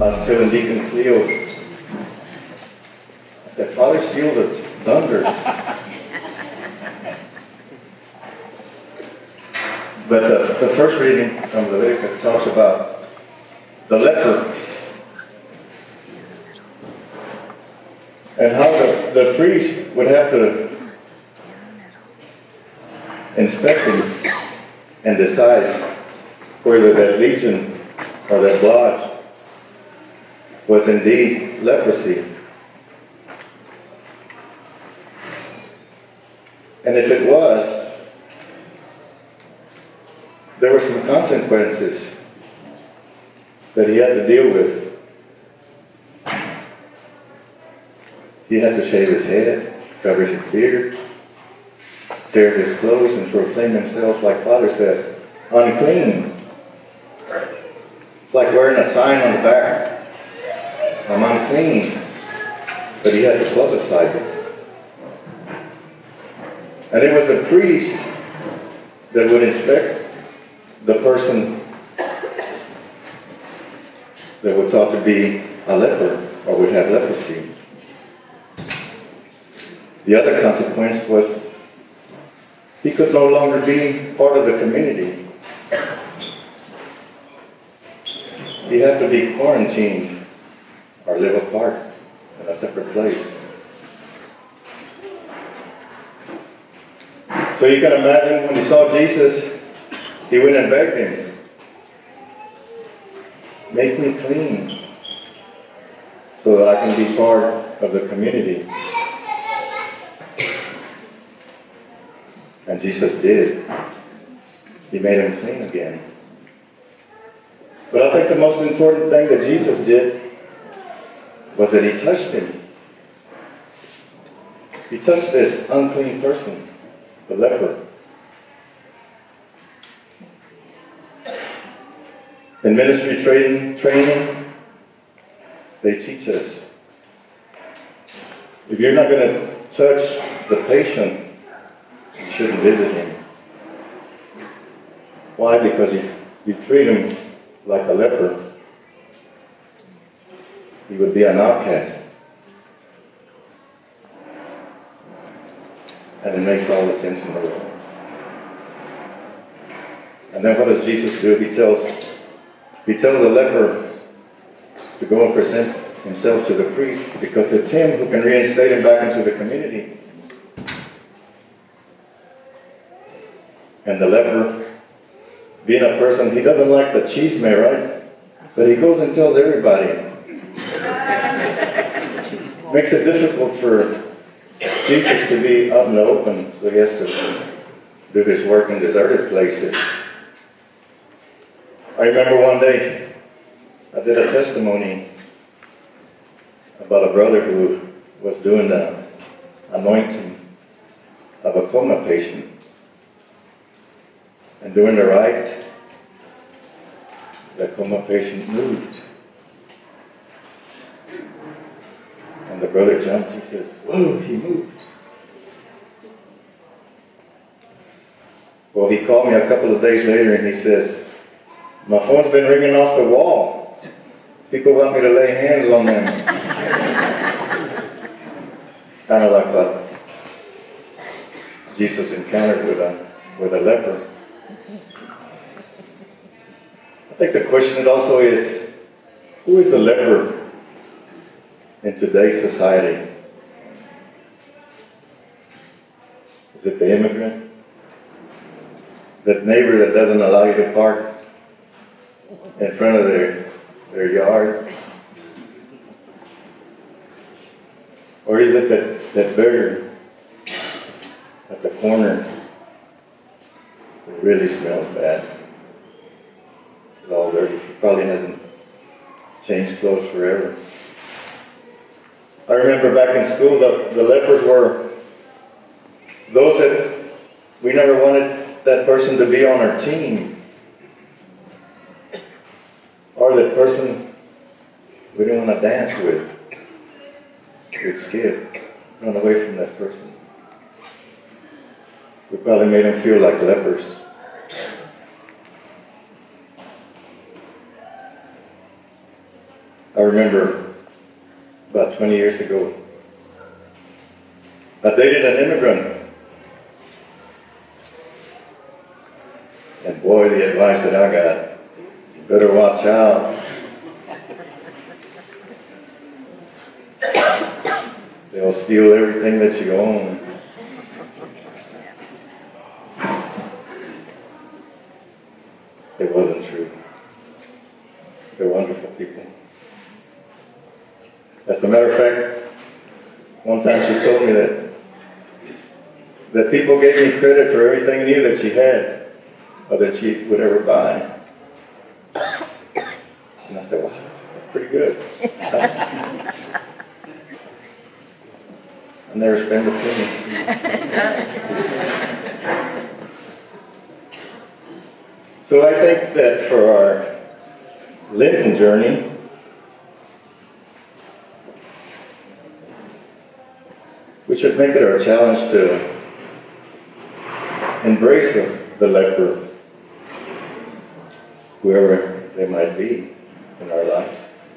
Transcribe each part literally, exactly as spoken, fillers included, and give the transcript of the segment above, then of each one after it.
I was telling Deacon Cleo, I said, Father steals the thunder. But the, the first reading from Leviticus talks about the leper and how the, the priest would have to inspect him and decide whether that legion or that blotch was indeed leprosy. And if it was, there were some consequences that he had to deal with. He had to shave his head, cover his beard, tear his clothes, and proclaim himself, like Father said, unclean. It's like wearing a sign on the back. I'm unclean. But he had to publicize it. And it was a priest that would inspect the person that was thought to be a leper or would have leprosy. The other consequence was he could no longer be part of the community. He had to be quarantined or live apart in a separate place. So you can imagine when he saw Jesus, he went and begged him, make me clean so that I can be part of the community. And Jesus did. He made him clean again. But I think the most important thing that Jesus did was that he touched him. He touched this unclean person, the leper. In ministry training, training, they teach us, if you're not going to touch the patient, you shouldn't visit him. Why? Because you, you treat him like a leper. He would be an outcast. And it makes all the sense in the world. And then what does Jesus do? He tells, he tells the leper to go and present himself to the priest, because it's him who can reinstate him back into the community. And the leper, being a person, he doesn't like the chisme, right? But he goes and tells everybody. Makes it difficult for Jesus to be out in the open, so he has to do his work in deserted places. I remember one day, I did a testimony about a brother who was doing the anointing of a coma patient. And doing the right, the coma patient moved. And the brother jumped. He says, whoa, he moved. Well, he called me a couple of days later and he says, my phone's been ringing off the wall. People want me to lay hands on them. Kind of like what Jesus encountered with a, with a leper. I think the question also is, who is a leper in today's society? Is it the immigrant? That neighbor that doesn't allow you to park in front of their, their yard? Or is it that, that beggar at the corner that really smells bad? It's all dirty. He probably hasn't changed clothes forever. I remember back in school, the, the lepers were those that we never wanted that person to be on our team. Or that person we didn't want to dance with. We'd skip, run away from that person. We probably made them feel like lepers. I remember about twenty years ago, I dated an immigrant. And boy, the advice that I got, you better watch out. They'll steal everything that you own. It wasn't true. They're wonderful people. As a matter of fact, one time she told me that that people gave me credit for everything new that she had or that she would ever buy. And I said, wow, that's pretty good. I never spend a penny. So I think that for our Lenten journey, we should make it our challenge to embrace the, the leper, whoever they might be in our lives.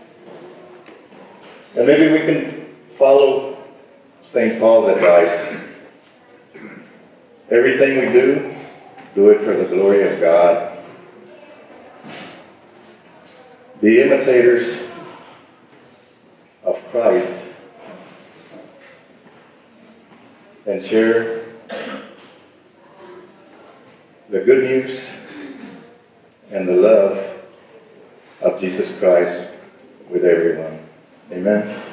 And maybe we can follow Saint Paul's advice. Everything we do, do it for the glory of God. Be imitators of Christ and share the good news and the love of Jesus Christ with everyone. Amen.